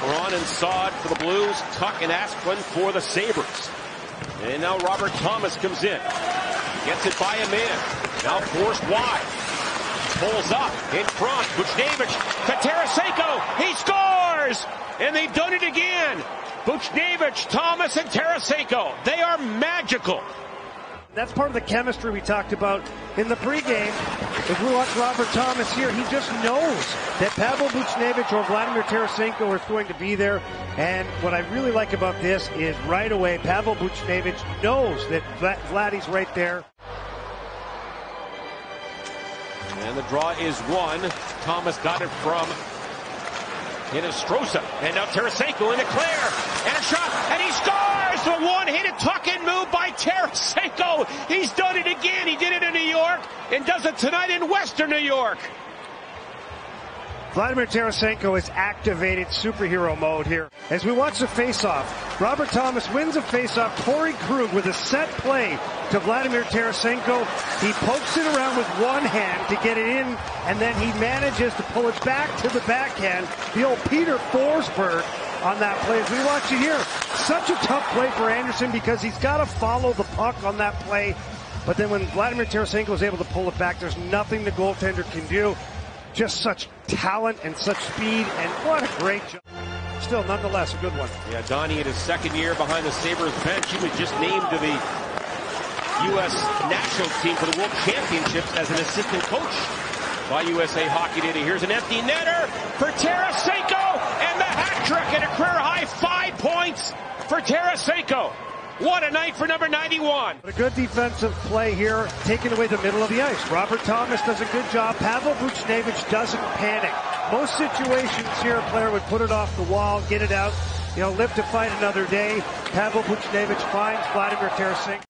Braun and Saad for the Blues. Tuch and Asplund for the Sabres. And now Robert Thomas comes in. Gets it by a man. Now forced wide. Pulls up in front. Buchnevich to Tarasenko. He scores! And they've done it again. Buchnevich, Thomas, and Tarasenko. They are magical. That's part of the chemistry we talked about in the pregame. If we watch Robert Thomas here, he just knows that Pavel Buchnevich or Vladimir Tarasenko are going to be there. And what I really like about this is right away, Pavel Buchnevich knows that Vladdy's right there. And the draw is one. Thomas got it from Hinostroza. And now Tarasenko into Claire. And a shot. And he scores! The one-handed tuck-in move by Tarasenko. He's done it again. He did it in New York and does it tonight in Western New York. Vladimir Tarasenko is activated superhero mode here. As we watch the face-off, Robert Thomas wins a face-off. Torrey Krug with a set play to Vladimir Tarasenko. He pokes it around with one hand to get it in, and then he manages to pull it back to the backhand. The old Peter Forsberg on that play. As we watch it here, such a tough play for Anderson because he's got to follow the puck on that play. But then when Vladimir Tarasenko is able to pull it back, there's nothing the goaltender can do. Just such talent and such speed, and what a great job. Still, nonetheless, a good one. Yeah, Donnie in his second year behind the Sabres bench. He was just named to the U.S. national team for the World Championships as an assistant coach by USA Hockey Today. Here's an empty netter for Tarasenko, and the hat trick and a career-high 5 points for Tarasenko. What a night for number 91. A good defensive play here, taking away the middle of the ice. Robert Thomas does a good job. Pavel Buchnevich doesn't panic. Most situations here, a player would put it off the wall, get it out, live to fight another day. Pavel Buchnevich finds Vladimir Tarasenko.